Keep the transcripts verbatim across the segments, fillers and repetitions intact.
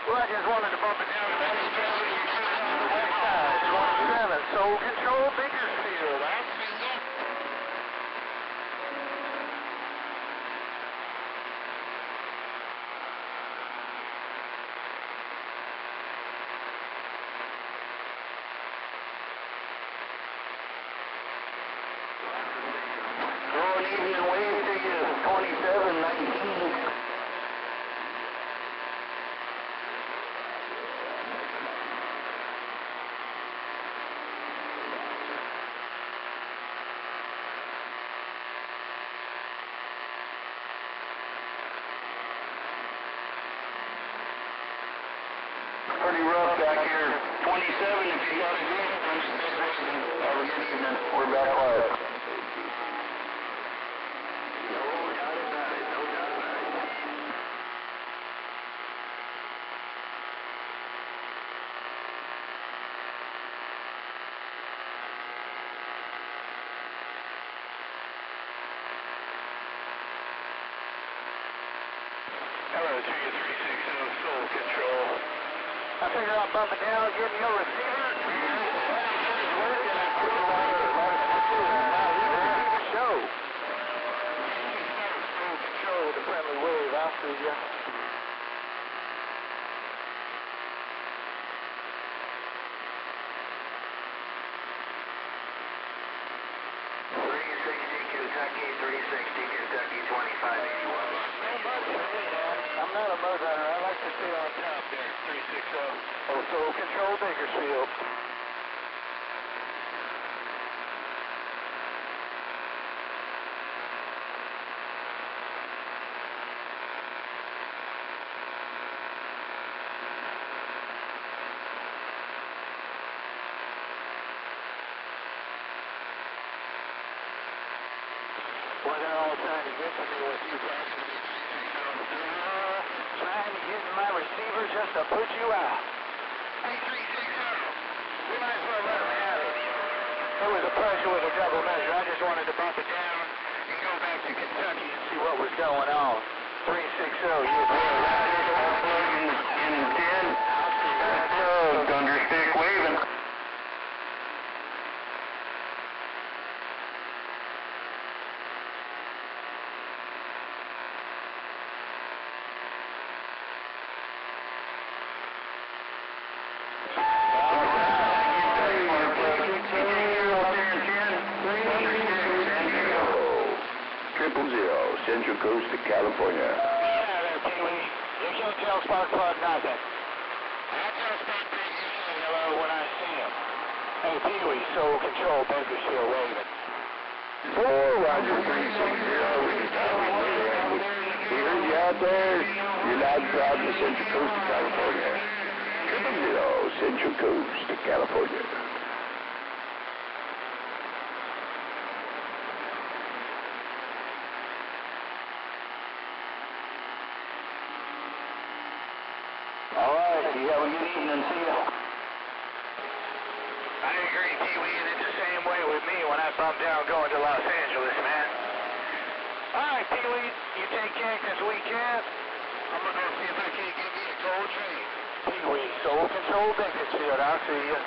Well, I just wanted to bump it down to twenty-seven and shoot it on the west side. twenty-seven, Soul Control, Bakersfield. Huh? Good evening, wave to you, twenty-seven nineteen. Pretty rough back here. twenty-seven, if you got a good one, have a good evening. We're back quiet. No doubt about it, no doubt about it. Hello, three three six zero, Soul Control. I figure I'll bump it down, give me your receiver. Show. Soul Control with the friendly wave. I'll see ya. three sixty Kentucky, three sixty Kentucky, twenty-five eighty-one. I'm not a mud runner. I like to stay on top there. three six zero. Oh, Soul Control, Bakersfield. Well, they're all trying to get to me with you guys. Trying to get in my receiver just to put you out. Hey, three six zero. We might as well let him have it. It was a pressure with a double measure. I just wanted to bump it down and go back to Kentucky and see what was going on. three six zero. You in, in ten. That's uh, thunderstick waving. Triple zero, Central Coast of California. Yeah, there, Pee-wee. You can't tell Sparkplug nothing. I tell Sparkplug you say hello when I see him. Hey, Pee-wee, Soul Control, Bakersfield waving. Four, Roger, three six zero. We heard you out there. You're loud and proud in the Central Coast of California. Triple zero, Central Coast of California. All right, you have a good evening. See ya. I agree, Pee-wee, and it's the same way with me when I bump down going to Los Angeles, man. All right, Pee-wee, you take care this weekend. I'm going to go see if I can't get me a gold train. Pee-wee, Soul Control, Bakersfield. I'll see ya.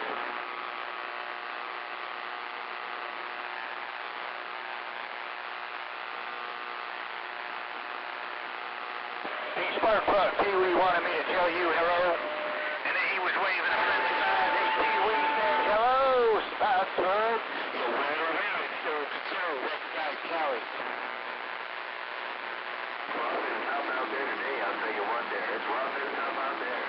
Hey, Sparkplug, Pee-wee wanted me to tell you hello, and then he was waving a friendly sign. Hey, Pee-wee said hello, Sparkplug. You're right around, Soul Control, West Side Cali. Well, there's something out there today, I'll tell you what there. It's rough, there's something out there.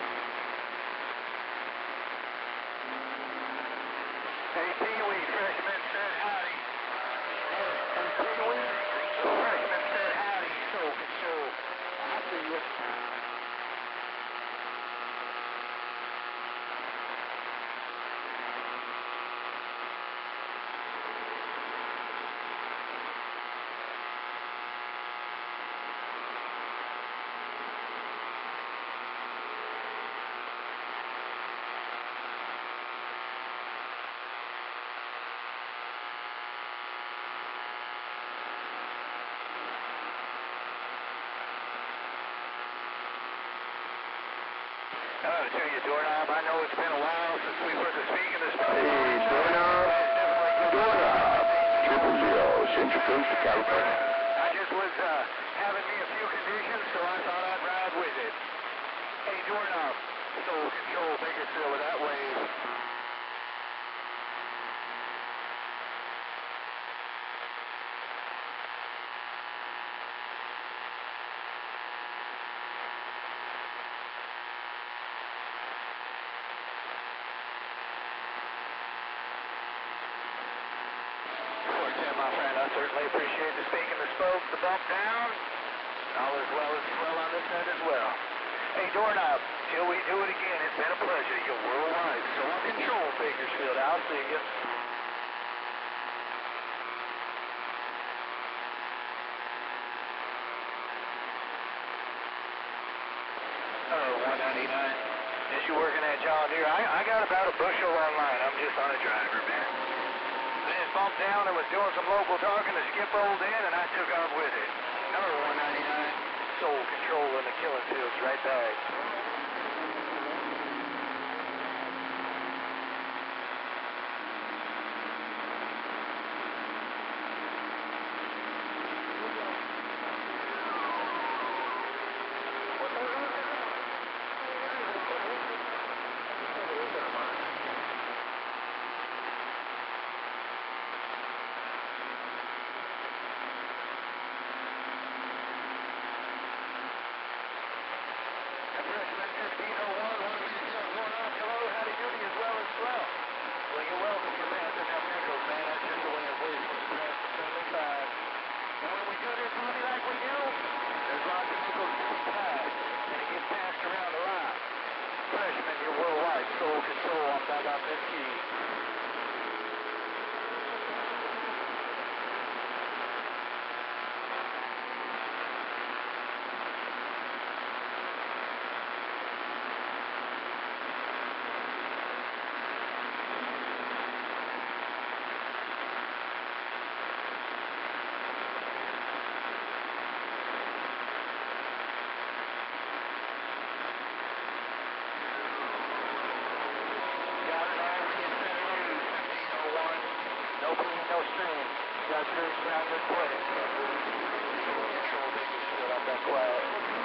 Hey, Pee-wee, freshman said howdy. Hey, Pee-wee, freshman said howdy, Soul Control. I see you. Hello to you, Doorknob. I know it's been a while since we put the speak in this. Hey, Doorknob. Doorknob. Triple Zero, Central Coast, California. I just was uh, having me a few conditions, so I thought I'd ride with it. Hey, Doorknob. Soul Control, Bakersfield with that wave. My friend, I certainly appreciate the speak and the spoke, the bump down. All as well as swell on this end as well. Hey, Doorknob, till we do it again, it's been a pleasure. You're worldwide. Soul Control, Bakersfield. I'll see you. Oh, one ninety-nine. Is you working at John Deere? I, I got about a bushel online. I'm just on a driver, man. Then bumped down and was doing some local talking to skip rolled in, and I took off with it. Number one ninety-nine, Soul Control in the killing fields right back. Freshman, you're worldwide. Soul Control, I'm back on this key. No bleed, no stream. Got your ground good play. Control Bakersfield, I'm back quiet.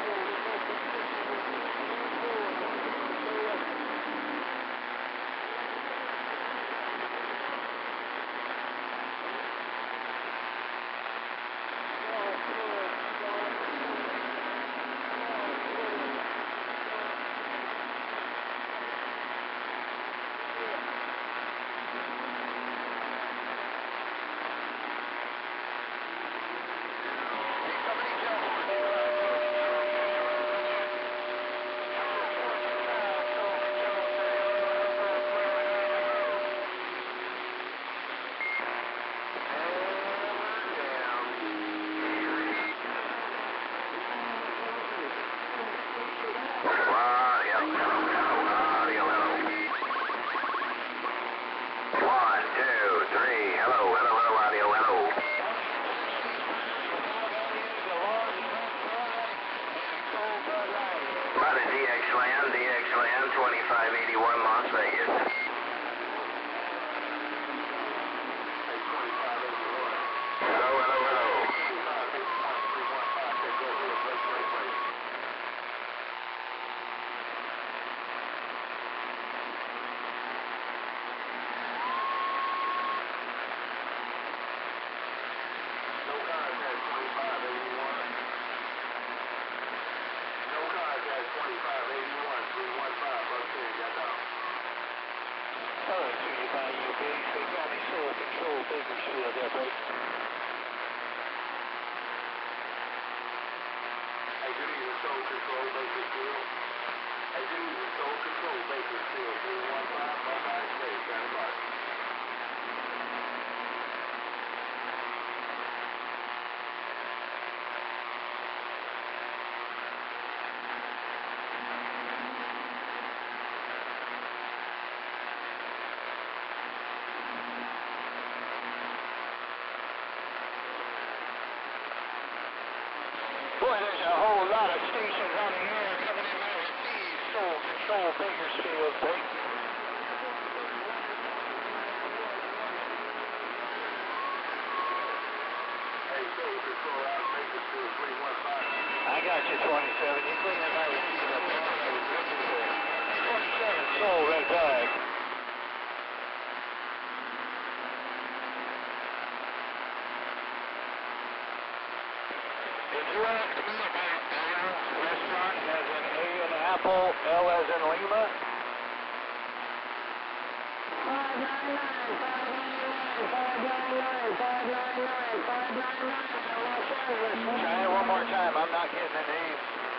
twenty-five eighty-one Las Vegas. Hello, hello, hello. No cars at twenty-five eighty-one. No cars at twenty-five eighty-one, three one five, bus ten, got down. Hello, Junior Bayou Base. They call me Soul Control Bakersfield there, bro. Hey, good evening, Soul Control Bakersfield. Hey, good evening, Soul Control Bakersfield, three one five, Buckeye State, Santa Barbara. Control, Bakersfield, break. Hey, Soul Control out of Bakersfield, three one five. I got you, twenty-seven. You cleaning my receiver up. That's what I was looking for. twenty-seven, Soul, red flag. It's rough to me about Al's Restaurant as in A in Apple, L as in Lima. five nine nine, five nine nine, five nine nine, five nine nine, five nine nine, Los Angeles. Try it one more time. I'm not getting the name.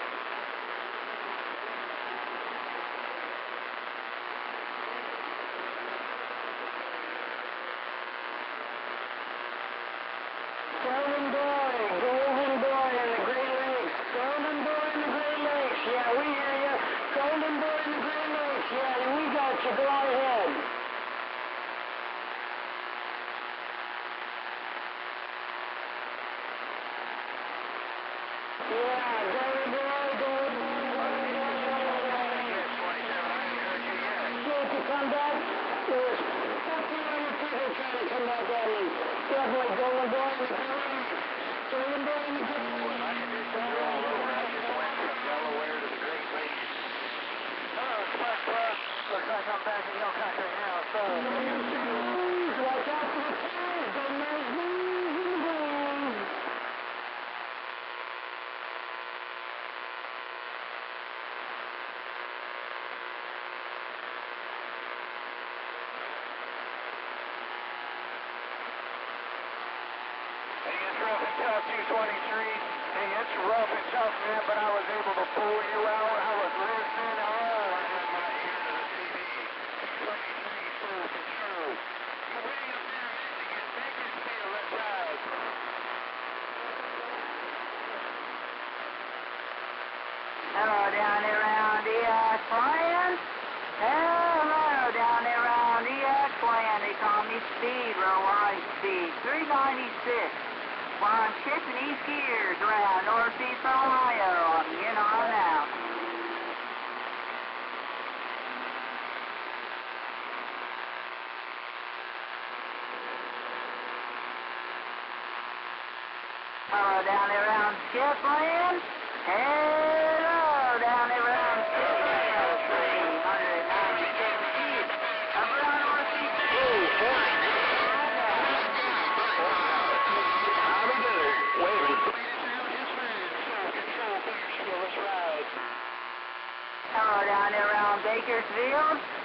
Golden Boy, Golden Boy in the Great Lakes. Golden Boy in the Great Lakes. Yeah, we hear you. Golden Boy in the Great Lakes. Yeah, we got you. Go on ahead. Yeah, Golden Boy, Golden Boy, Golden Boy. If you come back, there's fifteen hundred people trying to come back at me. Definitely Golden Boy in the Great Lakes. Golden Boy in the Great Lakes. My conditions are all over. I just went from Delaware to the Great Lakes. Hello, Spark Plug. Looks like I'm back in your country now, so. Please watch out for the cars. Don't make moves in the breeze. Hey, it's rough and tough, two twenty-three. Hey, it's rough and tough, man, but I was able to pull you out. I was listening. Oh, I had my ear to the T V. twenty-three, Soul Control. You're way up there, man, to get Bakersfield. Let's ride. Hello down there around the X Land. Hello down there around the X Land. They call me Speed, real high speed. three ninety-six. On shipping East gears around Northeast Ohio. I'm in on out. Hello down there around Skipland. Hello down there around Skipland. three ninety-six feet. Up around Northeast. How we doing? Wait a minute. Soul Control, Bakersfield. Let's ride. Hello down there around Bakersfield.